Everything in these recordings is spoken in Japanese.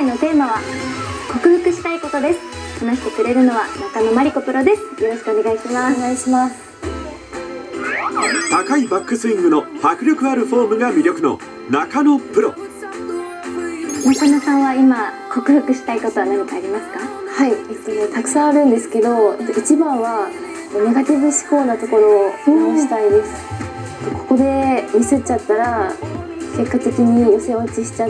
のテーマは克服したいことです。話してくれるのは中野真理子プロです。よろしくお願いします。 お願いします。 高いバックスイングの迫力あるフォームが魅力の中野プロ。 中野さんは今克服したいことは何かありますか？ はい、たくさんあるんですけど、一番はネガティブ思考なところを直したいです。ここでミスっちゃったら結果的に予選落ちしちゃって、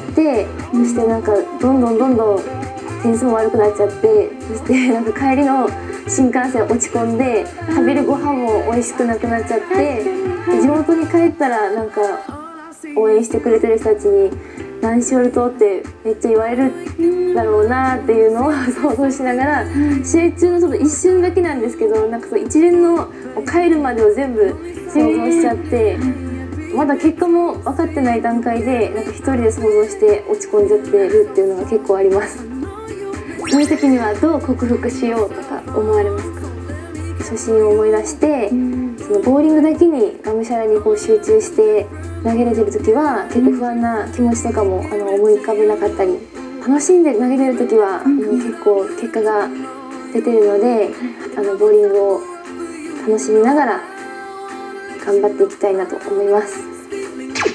そしてなんかどんどん点数も悪くなっちゃって、そしてなんか帰りの新幹線落ち込んで食べるご飯も美味しくなくなっちゃって、地元に帰ったらなんか応援してくれてる人たちに何しおるとってめっちゃ言われるんだろうなっていうのを想像しながら、試合中のちょっと一瞬だけなんですけど、なんかそう一連の帰るまでを全部想像しちゃって、まだ結果も分かってない段階でなんか一人で想像して落ち込んじゃってるっていうのが結構あります。 そういう時にはどう克服しようとか思われますか？ 初心を思い出して、そのボーリングだけにがむしゃらにこう集中して投げれてる時は結構不安な気持ちとかも思い浮かべなかったり、楽しんで投げれる時は結構結果が出てるので、ボーリングを楽しみながら頑張っていきたいなと思います。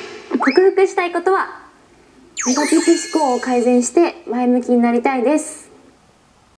克服したいことはネガティブ思考を改善して前向きになりたいです。